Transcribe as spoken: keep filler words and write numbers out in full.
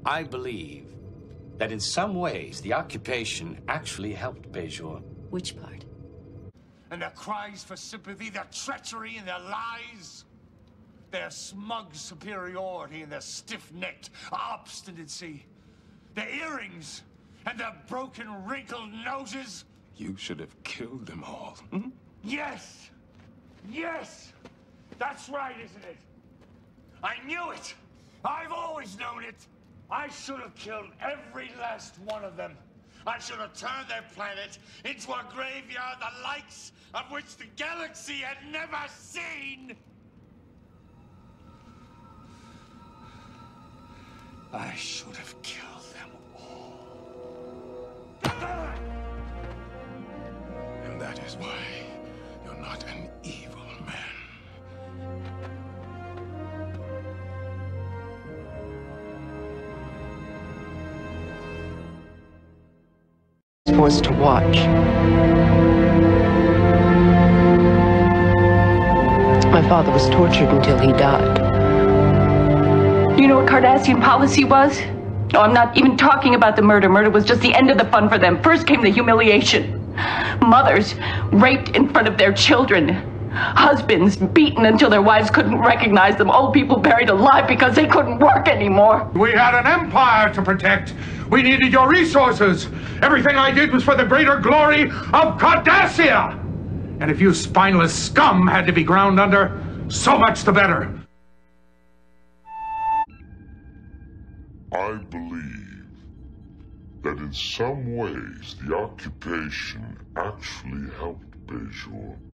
I believe that in some ways the occupation actually helped Bajor. Which part? And their cries for sympathy, their treachery and their lies, their smug superiority and their stiff-necked obstinacy, their earrings and their broken, wrinkled noses. You should have killed them all. Hmm? Yes! Yes! That's right, isn't it? I knew it! I've always known it! I should have killed every last one of them. I should have turned their planet into a graveyard the likes of which the galaxy had never seen! I should have killed them all. And that is why you're not an evil man. Forced to watch. My father was tortured until he died. You know what Cardassian policy was? No, I'm not even talking about the murder. Murder was just the end of the fun for them. First came the humiliation. Mothers raped in front of their children. Husbands beaten until their wives couldn't recognize them. Old people buried alive because they couldn't work anymore. We had an empire to protect. We needed your resources. Everything I did was for the greater glory of Cardassia. And if you spineless scum had to be ground under, so much the better. I believe that in some ways the occupation actually helped Bajor.